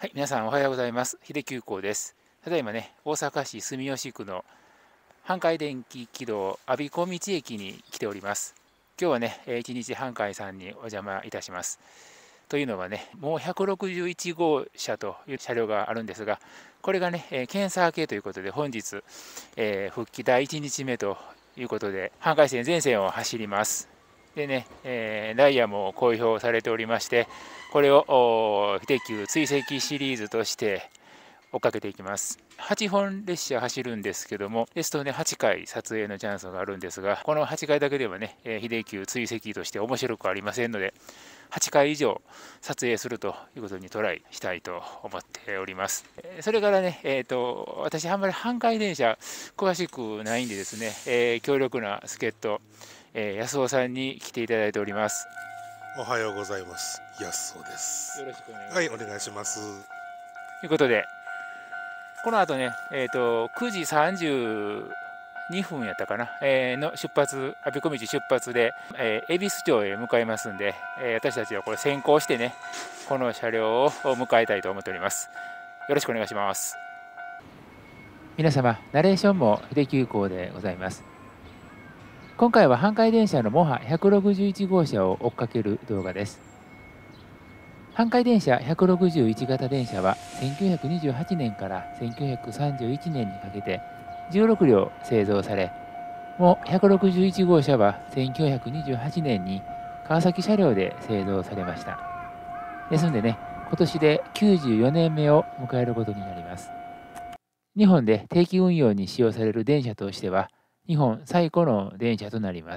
はい、皆さんおはようございます。秀急行です。ただいまね、大阪市住吉区の阪海電気軌道我孫子道駅に来ております。今日はね、一日阪海さんにお邪魔いたします。というのはね、もう161号車という車両があるんですが、これがね、検査系ということで、本日、復帰第1日目ということで、阪海線全線を走ります。でね、ダイヤも公表されておりまして、これを秀急追跡シリーズとして追っかけていきます。8本列車走るんですけども、ですとね、8回撮影のチャンスがあるんですが、この8回だけではね、秀急追跡として面白くありませんので、8回以上撮影するということにトライしたいと思っております。それからね、私あんまり阪海電車詳しくないんでですね、強力な助っ人、安尾さんに来ていただいております。 おはようございます。安尾です。 よろしくお願いします。 はい、お願いします。 ということで、この後ね、9時32分やったかな、の出発、我孫子道出発で、恵比寿町へ向かいますんで、私たちはこれ先行してね、この車両を迎えたいと思っております。よろしくお願いします。皆様、ナレーションも秀急行でございます。今回は阪海電車のモハ161号車を追っかける動画です。阪海電車161型電車は1928年から1931年にかけて16両製造され、もう161号車は1928年に川崎車両で製造されました。ですのでね、今年で94年目を迎えることになります。日本で定期運用に使用される電車としては、日本最古の電車となります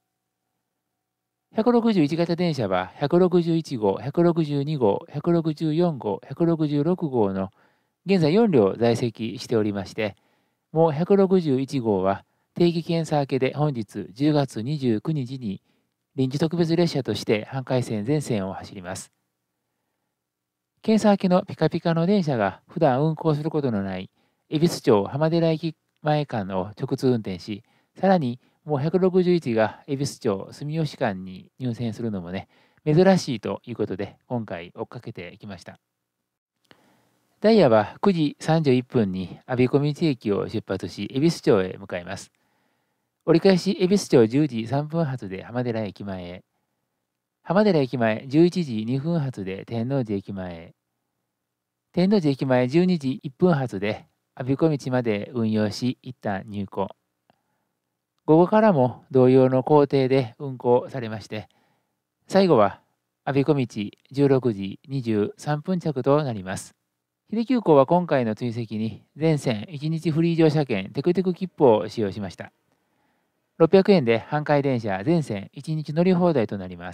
。161型電車は161号、162号、164号、166号の現在4両在籍しておりまして、もう161号は定期検査明けで本日10月29日に臨時特別列車として阪海線全線を走ります。検査明けのピカピカの電車が普段運行することのない恵比寿町浜寺駅前間を直通運転し、さらにもう161が恵比寿町住吉間に入線するのもね、珍しいということで、今回追っかけてきました。ダイヤは9時31分に我孫子道駅を出発し、恵比寿町へ向かいます。折り返し恵比寿町10時3分発で浜寺駅前へ、浜寺駅前11時2分発で天王寺駅前へ、天王寺駅前12時1分発で我孫子道まで運用し、一旦入庫。午後からも同様の工程で運行されまして、最後は我孫子道16時23分着となります。秀急行は今回の追跡に全線1日フリー乗車券テクテク切符を使用しました。600円で阪海電車全線1日乗り放題となります。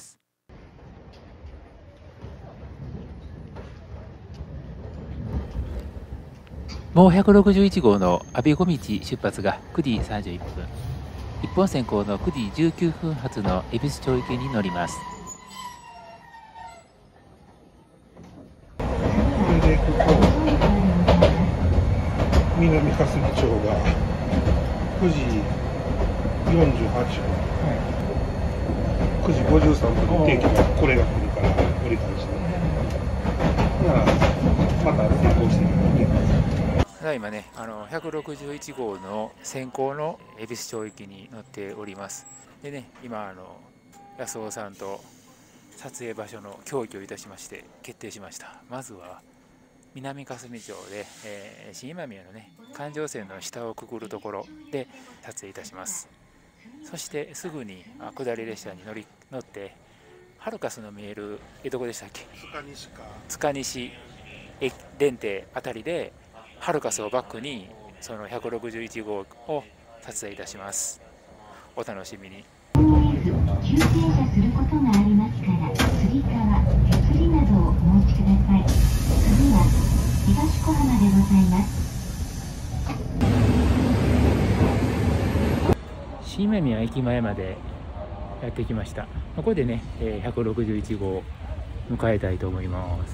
もう161号の我孫子道出発が9時31分。一本線行の9時19分発の恵比寿町行きに乗ります。 南霞町が9時48分、9時53分に定期がこれが来るから折り返しで、また先行してみます。 ただいまね、161号の先行の恵比寿町行きに乗っております。でね、今安尾さんと撮影場所の協議をいたしまして決定しました。まずは南霞町で、新今宮のね環状線の下をくぐるところで撮影いたします。そしてすぐに下り列車に乗ってハルカスの見えるどこでしたっけ、塚西電停あたりでハルカスをバックにその161号を撮影いたします。お楽しみに。 急停車することがありますから、つり革、手すりなどをお持ちください。次は東小浜でございます。 新今宮駅前までやってきました。ここでね、161号を迎えたいと思います。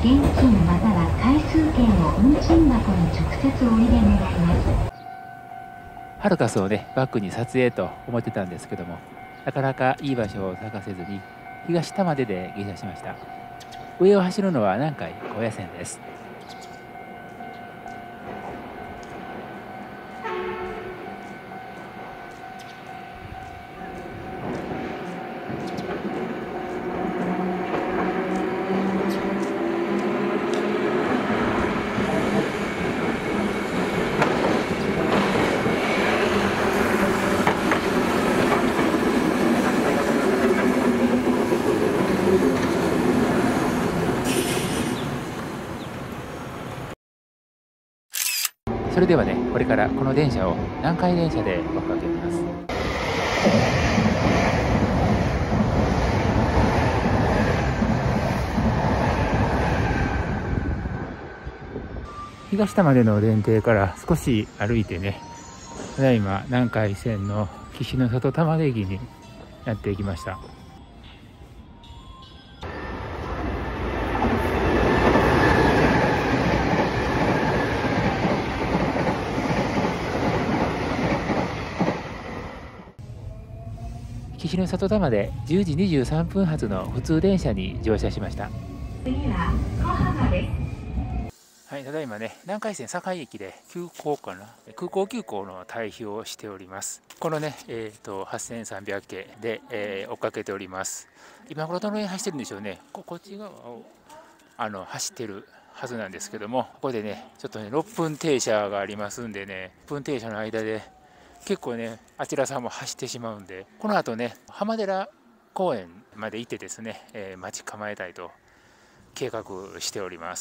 現金または回数券を運賃箱に直接お入れ願います。 ハルカスをねバックに撮影と思ってたんですけども、なかなかいい場所を探せずに東多摩出で下車しました。上を走るのは南海高野線です。それではね、これからこの電車を南海電車で追っかけます。東多摩での電停から少し歩いてね、ただいま南海線の岸の外玉出駅にやってきました。岸の里玉で10時23分発の普通電車に乗車しました。 次は小浜です。 はい、ただいまね、南海線堺駅で空港急行の退避をしております。このね、8300系で、追っかけております。今頃どの辺走ってるんでしょうね。こっち側を走ってるはずなんですけども、ここでね、ちょっとね、6分停車がありますんでね、6分停車の間で結構ね、あちらさんも走ってしまうんで、この後ね、浜寺公園まで行ってですね、待ち構えたいと計画しております。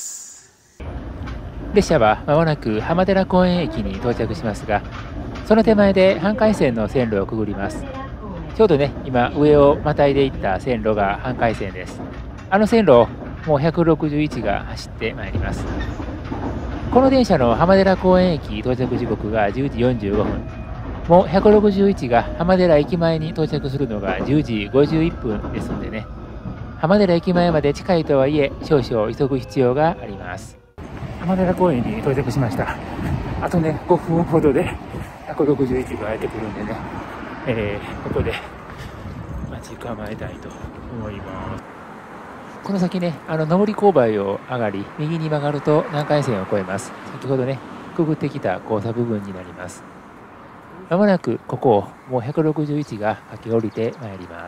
列車はまもなく浜寺公園駅に到着しますが、その手前で阪海線の線路をくぐります。ちょうどね、今上をまたいでいった線路が阪海線です。あの線路をもう161が走ってまいります。この電車の浜寺公園駅到着時刻が10時45分。もう161が浜寺駅前に到着するのが10時51分ですのでね、浜寺駅前まで近いとはいえ少々急ぐ必要があります。浜寺公園に到着しました。あとね5分ほどで161がやってくるんでね、ここで待ち構えたいと思います。この先ね、上り勾配を上がり右に曲がると南海線を越えます。先ほどねくぐってきた交差部分になります。まもなくここをもう161が駆け下りてまいります。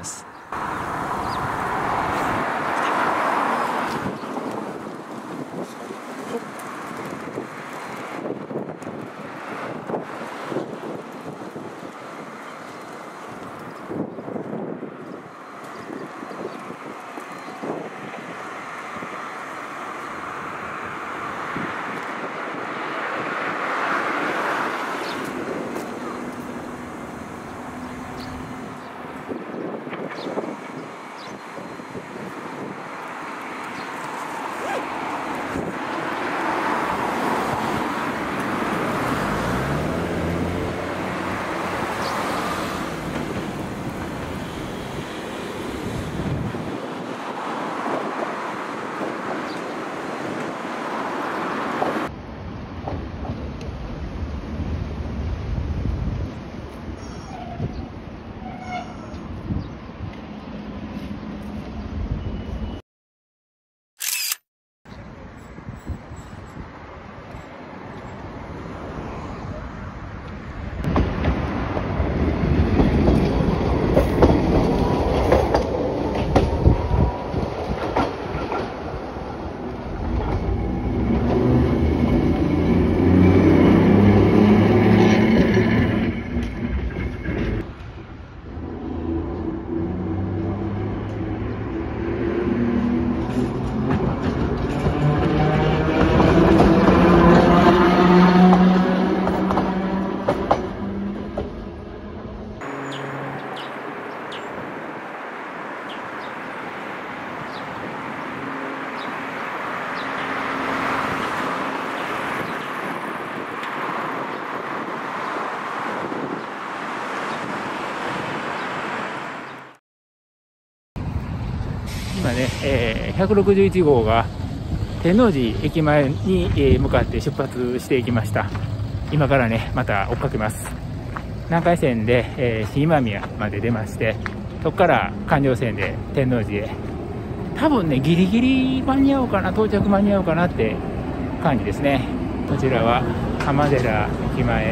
今ね、161号が天王寺駅前に向かって出発していきました。今からねまた追っかけます。南海線で新今宮まで出まして、そこから環状線で天王寺へ、多分ねギリギリ間に合うかな、到着間に合うかなって感じですね。こちらは浜寺駅前。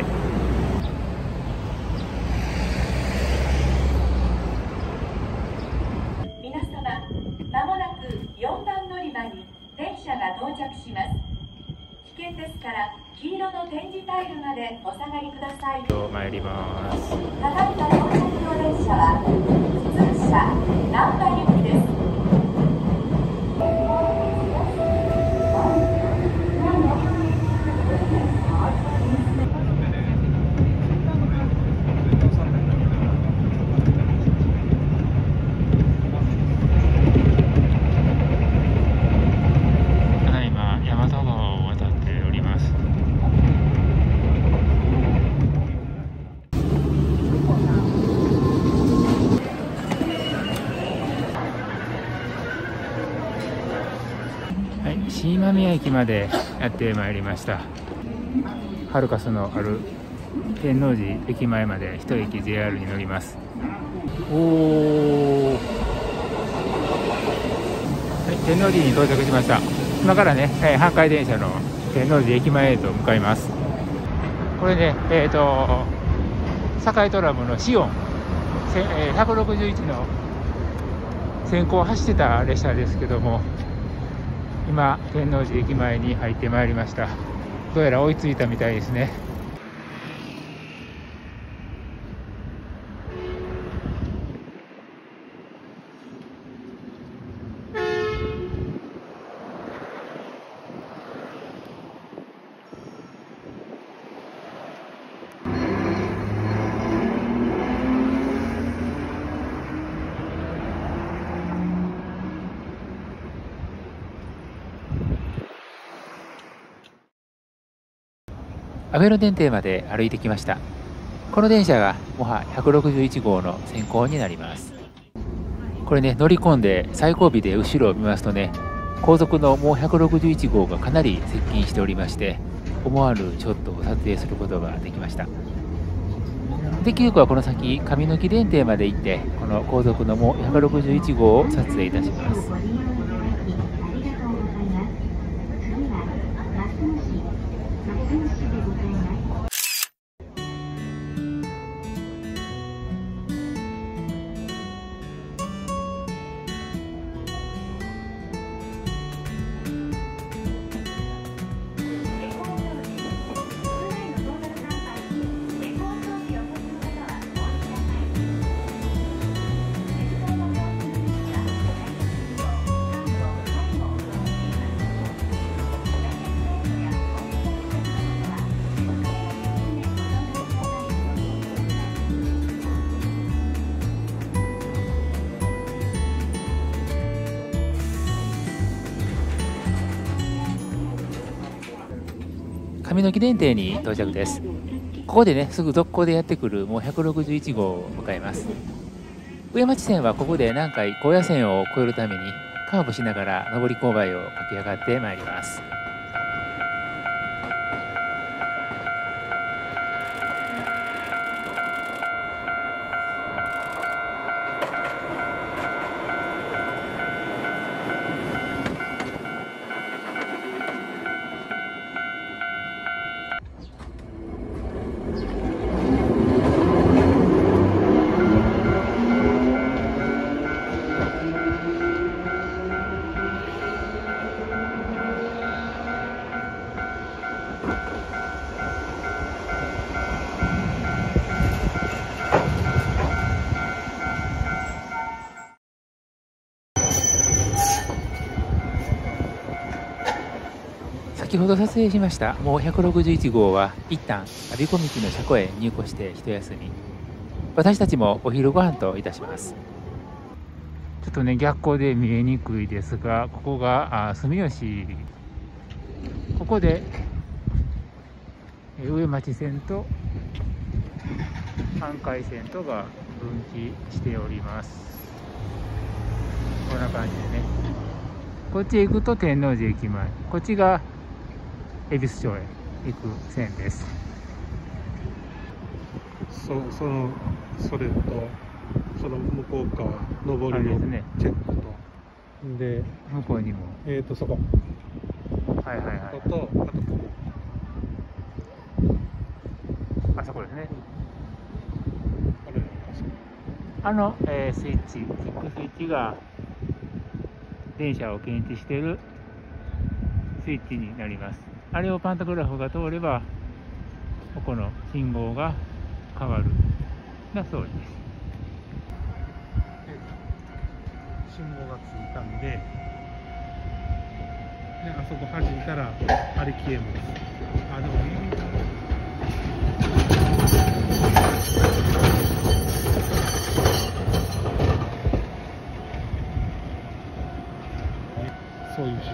皆様、まもなく4番乗り場に電車が到着します。危険ですから黄色の点字タイルまでお下がりください。 参ります。 ただいま到着の電車は普通車難波行きです。 新今宮駅までやってまいりました。ハルカスのある天王寺駅前まで一駅 JR に乗ります。おー、はい、天王寺に到着しました。今からね、阪堺電車の天王寺駅前へと向かいます。これね、堺トラムのシオン、161の先行走ってた列車ですけども、今天王寺駅前に入ってまいりました。どうやら追いついたみたいですね。阿倍野電停まで歩いてきました。この電車がもは161号の先行になります。これね、乗り込んで最後尾で後ろを見ますとね、後続のもう161号がかなり接近しておりまして、思わぬショットを撮影することができました。できるかはこの先上野木電停まで行って、この後続のもう161号を撮影いたします。上野木電停に到着です。ここでね、すぐ続行でやってくるもう161号を迎えます。上町線はここで南海高野線を越えるためにカーブしながら上り勾配を駆け上がってまいります。先ほど撮影しましたもう161号は一旦我孫子道の車庫へ入庫して一休み。私たちもお昼ご飯といたします。ちょっとね逆光で見えにくいですが、ここが住吉、ここで上町線と阪堺線とが分岐しております。こんな感じでね、 こっちへ行くと天王寺駅前、こっちが恵比寿町へ行く線です。 それとその向こう側上りのチェックと、で向こうにもそこ、 はいはいはい、 あとここ、 あそこですね。 これスイッチ、キックスイッチが電車を検知しているスイッチになります。あれをパンタグラフが通ればここの信号が変わるだそうです。 信号がついたんで、あそこ弾いたらあれ消えます。あ、でもそういうシステムです。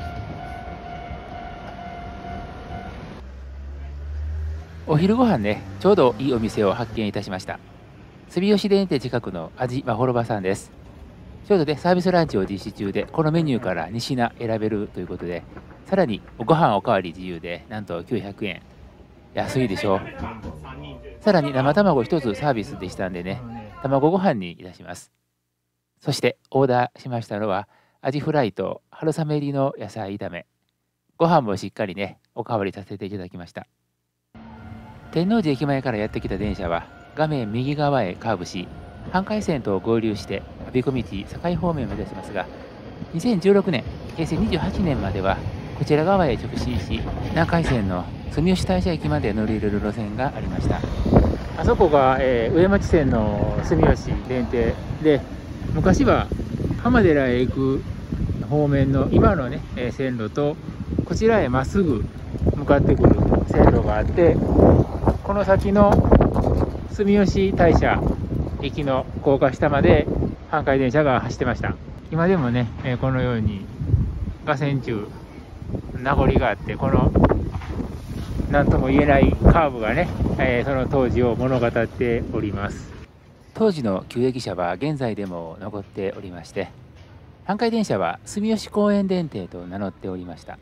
お昼ご飯ね、ちょうどいいお店を発見いたしました。住吉電停近くの味まほろばさんです。ちょうどでサービスランチを実施中で、このメニューから2品選べるということで、さらにご飯おかわり自由でなんと900円、安いでしょう。さらに生卵1つサービスでしたんでね、卵ご飯にいたします。そしてオーダーしましたのはアジフライと春雨入りの野菜炒め、ご飯もしっかりねおかわりさせていただきました。天王寺駅前からやってきた電車は画面右側へカーブし、阪海線と合流して阿鼻子道堺方面を目指しますが、2016年平成28年まではこちら側へ直進し、南海線の住吉大社駅まで乗り入れる路線がありました。あそこが、上町線の住吉電停で、昔は浜寺へ行く方面の今のね、線路とこちらへまっすぐ向かってくる線路があって、この先の住吉大社駅の高架下まで阪海電車が走ってました。今でもね、このように河川中名残があって、この何とも言えないカーブがね、その当時を物語っております。当時の旧駅舎は現在でも残っておりまして、阪海電車は住吉公園電停と名乗っておりました。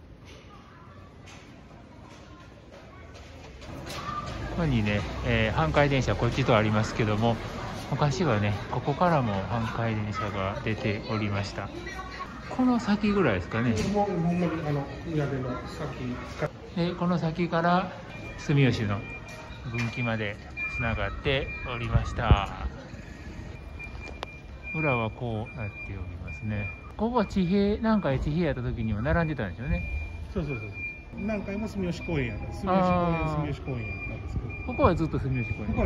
ここにね、阪海電車こっちとありますけども、昔はねここからも阪海電車が出ておりました。この先ぐらいですかね。でこの先から住吉の分岐までつながっておりました。裏はこうなっておりますね。ここは南海地平やった時には並んでたんですよね。 そう南海も住吉公園やった住吉公園なんですけど、ここはずっと住吉公園。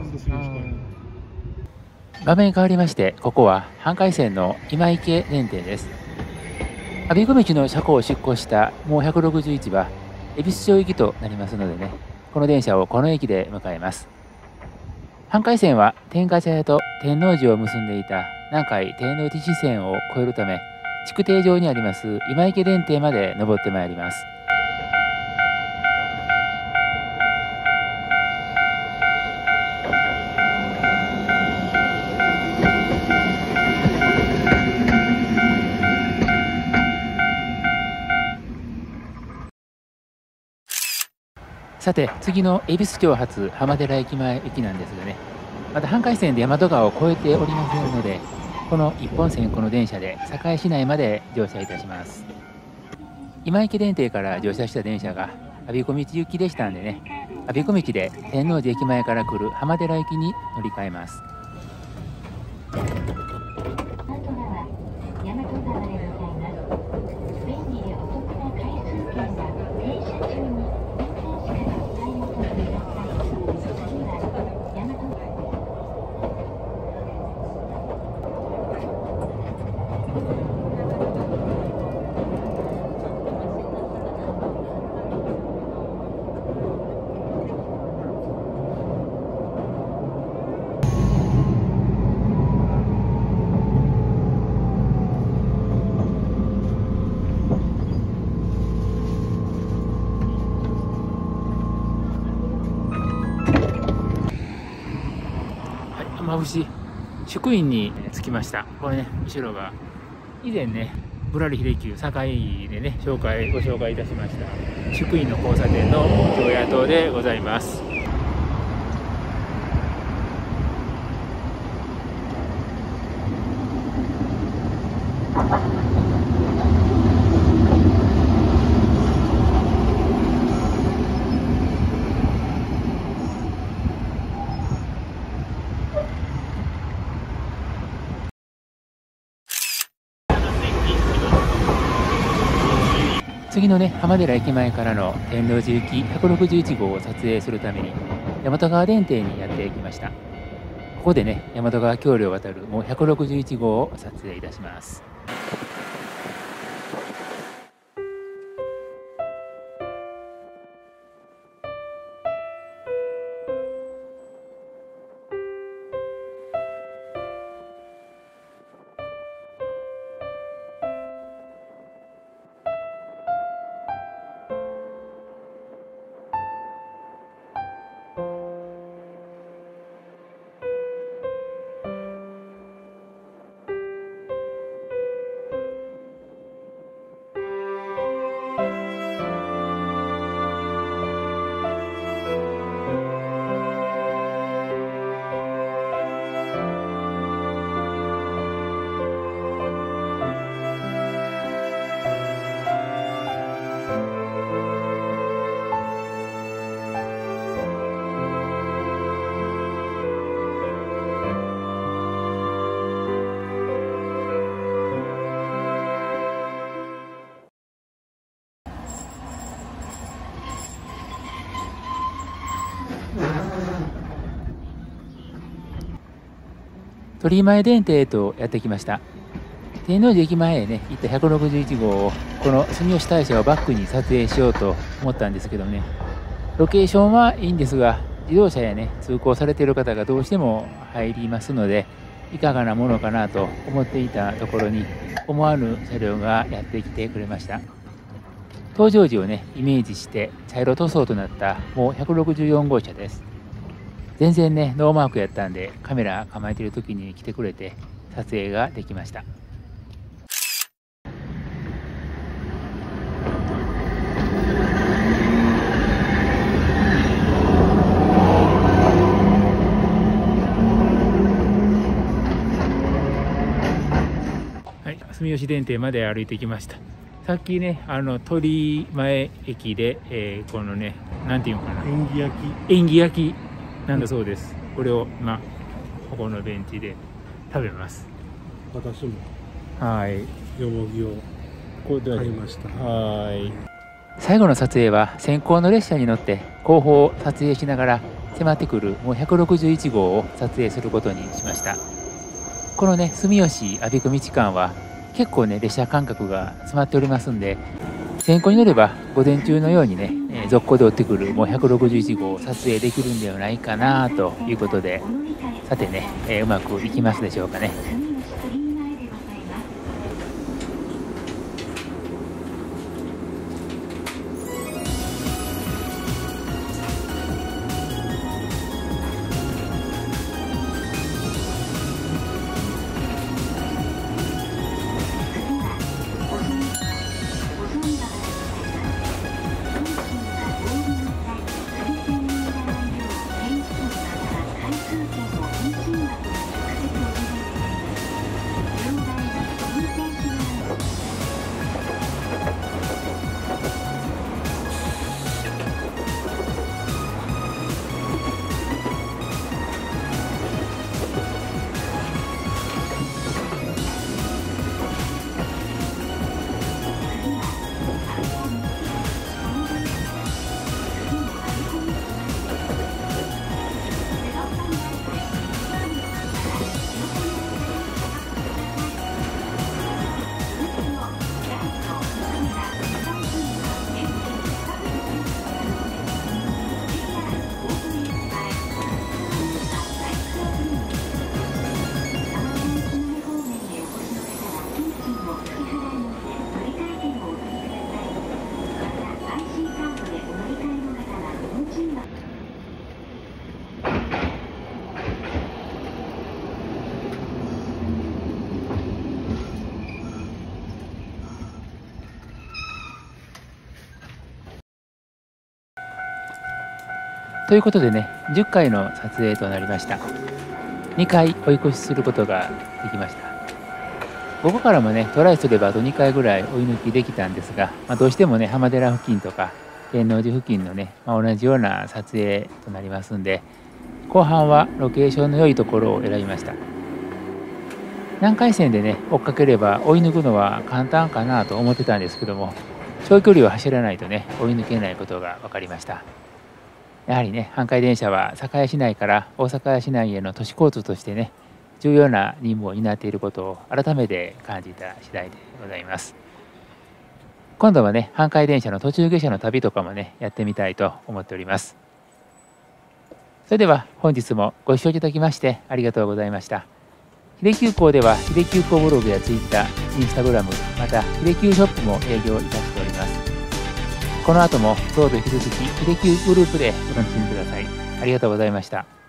画面変わりまして、ここは阪海線の今池電停です。阿鼻子道の車庫を出庫したもう161は恵比寿町行きとなりますのでね、この電車をこの駅で迎えます。阪海線は天下茶屋と天王寺を結んでいた南海天王寺支線を越えるため、築堤上にあります今池電停まで登ってまいります。さて次の恵比寿町発浜寺駅前駅なんですがね、また阪海線で大和川を越えておりませんので、この一本線この電車で堺市内まで乗車いたします。今池電停から乗車した電車が阿鼻子道行きでしたんでね、阿鼻子道で天王寺駅前から来る浜寺駅に乗り換えます。雨伏職員に着きました。これね、後ろが以前ねぶらり秀久堺でねご紹介いたしました宿院の交差点の常夜灯でございます。次のね浜寺駅前からの天王寺行き161号を撮影するために大和川電停にやってきました。ここでね大和川橋梁を渡るもう161号を撮影いたします。鳥居前電停へとやってきました。天王寺駅前へね行った161号をこの住吉大社をバックに撮影しようと思ったんですけどね、ロケーションはいいんですが自動車やね通行されている方がどうしても入りますのでいかがなものかなと思っていたところに思わぬ車両がやってきてくれました。登場時をねイメージして茶色塗装となったもう164号車です。全然ねノーマークやったんでカメラ構えてる時に来てくれて撮影ができました。はい、住吉電停まで歩いてきました。さっきね鳥居前駅で、このねなんていうのかな縁起焼き縁起焼きなんだそうです。これを今ここのベンチで食べます。 私もはいよもぎを買いました。 はい最後の撮影は先行の列車に乗って後方を撮影しながら迫ってくるもう161号を撮影することにしました。このね住吉阿鼻子道間は結構ね列車間隔が詰まっておりますんで先行に乗れば午前中のようにね続行で追ってくるもう161号を撮影できるんではないかなということで、さてね、うまくいきますでしょうかね。 ということでね、10回の撮影となりました。2回追い越しすることができました。ここからもね、トライすればあと2回ぐらい追い抜きできたんですが、どうしてもね、浜寺付近とか天王寺付近のね、同じような撮影となりますんで、後半はロケーションの良いところを選びました。南海線でね、追っかければ追い抜くのは簡単かなと思ってたんですけども、長距離を走らないとね、追い抜けないことが分かりました。やはりね、阪海電車は堺市内から大阪市内への都市交通としてね、重要な任務を担っていることを改めて感じた次第でございます。今度はね、阪海電車の途中下車の旅とかもね、やってみたいと思っております。それでは本日もご視聴いただきましてありがとうございました。秀急行では秀急行ブログや Twitter、Instagram、また秀急ショップも営業いたしております。この後もどうぞ引き続き秀急グループでお楽しみください。ありがとうございました。